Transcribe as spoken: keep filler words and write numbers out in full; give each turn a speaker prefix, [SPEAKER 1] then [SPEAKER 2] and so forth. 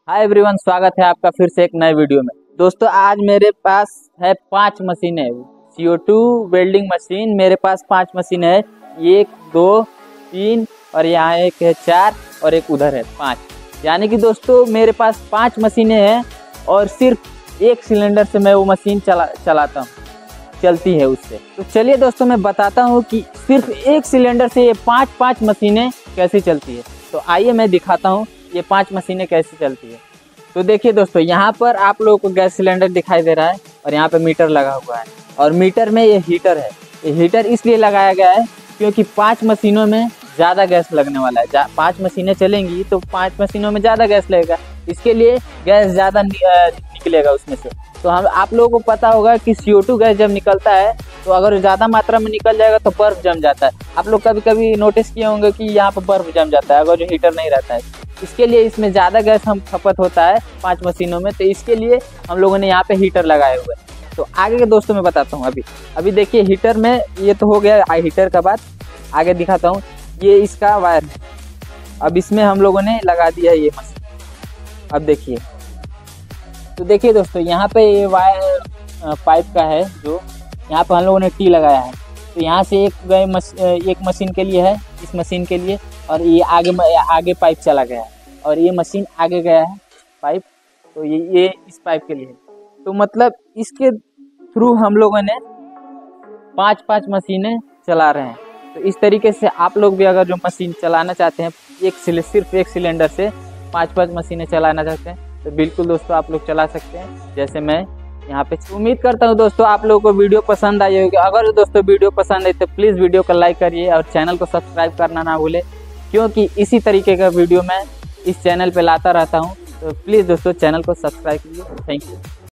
[SPEAKER 1] Hi everyone, स्वागत है आपका फिर से एक नए वीडियो में। दोस्तों आज मेरे पास है पांच मशीनें C O two welding machine. मेरे पास पांच मशीन है, एक दो तीन और यहाँ एक है चार और एक उधर है पाँच। यानी कि दोस्तों मेरे पास पांच मशीनें हैं और सिर्फ एक सिलेंडर से मैं वो मशीन चला चलाता हूँ, चलती है उससे। तो चलिए दोस्तों मैं बताता हूँ कि सिर्फ एक सिलेंडर से ये पांच पांच मशीनें कैसे चलती है। तो आइए मैं दिखाता हूँ ये पांच मशीनें कैसे चलती है। तो देखिए दोस्तों, यहाँ पर आप लोगों को गैस सिलेंडर दिखाई दे रहा है और यहाँ पे मीटर लगा हुआ है और मीटर में ये हीटर है। ये हीटर इसलिए लगाया गया है क्योंकि पांच मशीनों में ज़्यादा गैस लगने वाला है। पांच मशीनें चलेंगी तो पांच मशीनों में ज़्यादा गैस लगेगा, इसके लिए गैस ज़्यादा निकलेगा उसमें से। तो हम आप लोगों को पता होगा कि सी ओ टू गैस जब निकलता है तो अगर ज़्यादा मात्रा में निकल जाएगा तो बर्फ़ जम जाता है। आप लोग कभी कभी नोटिस किए होंगे कि यहाँ पर बर्फ़ जम जाता है अगर जो हीटर नहीं रहता है। इसके लिए इसमें ज़्यादा गैस हम खपत होता है पांच मशीनों में, तो इसके लिए हम लोगों ने यहाँ पे हीटर लगाए हुए हैं। तो आगे के दोस्तों मैं बताता हूँ। अभी अभी देखिए हीटर में ये तो हो गया हीटर का बात, आगे दिखाता हूँ। ये इसका वायर है, अब इसमें हम लोगों ने लगा दिया ये मशीन। अब देखिए, तो देखिए दोस्तों यहाँ पे ये वायर पाइप का है, जो यहाँ पे हम लोगों ने टी लगाया है। तो यहाँ से एक गए मश, एक मशीन के लिए है, इस मशीन के लिए, और ये आगे आगे पाइप चला गया है और ये मशीन आगे गया है पाइप, तो ये ये इस पाइप के लिए है। तो मतलब इसके थ्रू हम लोगों ने पांच पांच मशीनें चला रहे हैं। तो इस तरीके से आप लोग भी अगर जो मशीन चलाना चाहते हैं, एक सिर्फ एक सिलेंडर से पांच पांच मशीनें चलाना चाहते हैं, तो बिल्कुल दोस्तों आप लोग चला सकते हैं, जैसे मैं यहाँ पे। उम्मीद करता हूँ दोस्तों आप लोगों को वीडियो पसंद आई होगी। अगर दोस्तों वीडियो पसंद आई तो प्लीज़ वीडियो को लाइक करिए और चैनल को सब्सक्राइब करना ना भूले, क्योंकि इसी तरीके का वीडियो मैं इस चैनल पे लाता रहता हूँ। तो प्लीज़ दोस्तों चैनल को सब्सक्राइब कीजिए। Thank you.